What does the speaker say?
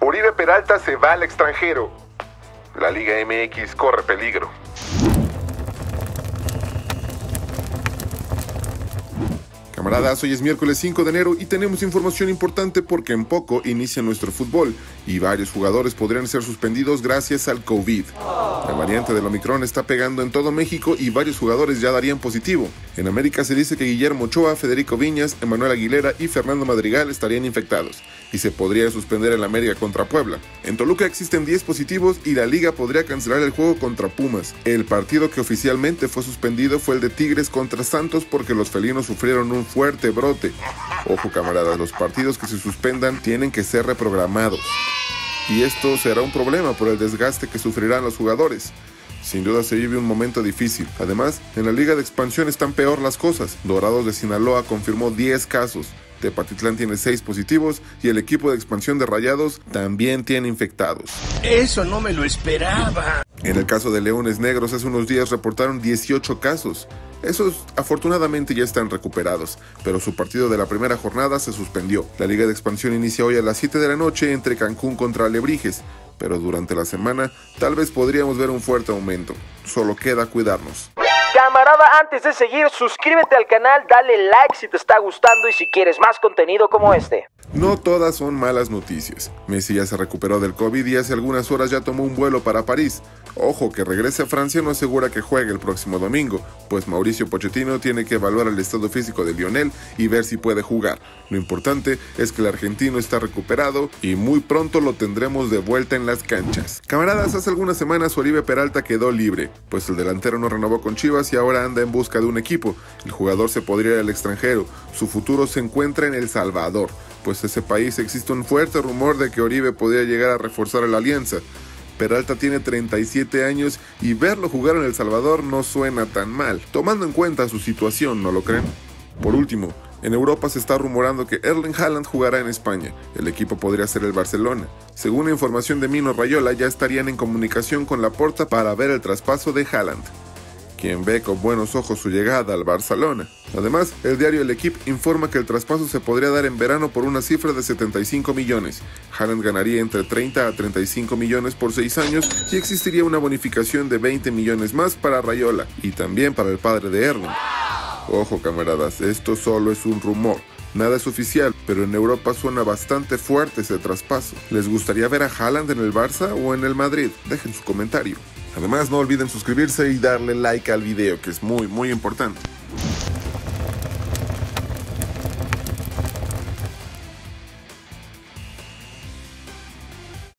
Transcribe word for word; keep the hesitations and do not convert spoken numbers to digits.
Oribe Peralta se va al extranjero. La Liga M X corre peligro. Camaradas, hoy es miércoles cinco de enero y tenemos información importante porque en poco inicia nuestro fútbol y varios jugadores podrían ser suspendidos gracias al COVID. La variante del Omicron está pegando en todo México y varios jugadores ya darían positivo. En América se dice que Guillermo Ochoa, Federico Viñas, Emanuel Aguilera y Fernando Madrigal estarían infectados y se podría suspender el América contra Puebla. En Toluca existen diez positivos y la liga podría cancelar el juego contra Pumas. El partido que oficialmente fue suspendido fue el de Tigres contra Santos porque los felinos sufrieron un fuerte brote. Ojo camaradas, los partidos que se suspendan tienen que ser reprogramados. Y esto será un problema por el desgaste que sufrirán los jugadores. Sin duda se vive un momento difícil. Además, en la Liga de Expansión están peor las cosas. Dorados de Sinaloa confirmó diez casos. Tepatitlán tiene seis positivos y el equipo de expansión de Rayados también tiene infectados. Eso no me lo esperaba. En el caso de Leones Negros, hace unos días reportaron dieciocho casos. Esos afortunadamente ya están recuperados, pero su partido de la primera jornada se suspendió. La Liga de Expansión inicia hoy a las siete de la noche entre Cancún contra Alebrijes, pero durante la semana tal vez podríamos ver un fuerte aumento. Solo queda cuidarnos. Camarada, antes de seguir, suscríbete al canal, dale like si te está gustando y si quieres más contenido como este. No todas son malas noticias. Messi ya se recuperó del COVID y hace algunas horas ya tomó un vuelo para París. Ojo, que regrese a Francia no asegura que juegue el próximo domingo, pues Mauricio Pochettino tiene que evaluar el estado físico de Lionel y ver si puede jugar. Lo importante es que el argentino está recuperado y muy pronto lo tendremos de vuelta en las canchas. Camaradas, hace algunas semanas Oribe Peralta quedó libre, pues el delantero no renovó con Chivas y ahora anda en busca de un equipo. El jugador se podría ir al extranjero. Su futuro se encuentra en El Salvador, pues en ese país existe un fuerte rumor de que Oribe podría llegar a reforzar la alianza. Peralta tiene treinta y siete años y verlo jugar en El Salvador no suena tan mal, tomando en cuenta su situación, ¿no lo creen? Por último, en Europa se está rumorando que Erling Haaland jugará en España. El equipo podría ser el Barcelona. Según la información de Mino Raiola, ya estarían en comunicación con Laporta para ver el traspaso de Haaland, quien ve con buenos ojos su llegada al Barcelona. Además, el diario El Equipo informa que el traspaso se podría dar en verano por una cifra de setenta y cinco millones. Haaland ganaría entre treinta a treinta y cinco millones por seis años y existiría una bonificación de veinte millones más para Raiola y también para el padre de Erling. Ojo camaradas, esto solo es un rumor. Nada es oficial, pero en Europa suena bastante fuerte ese traspaso. ¿Les gustaría ver a Haaland en el Barça o en el Madrid? Dejen su comentario. Además, no olviden suscribirse y darle like al video, que es muy, muy importante.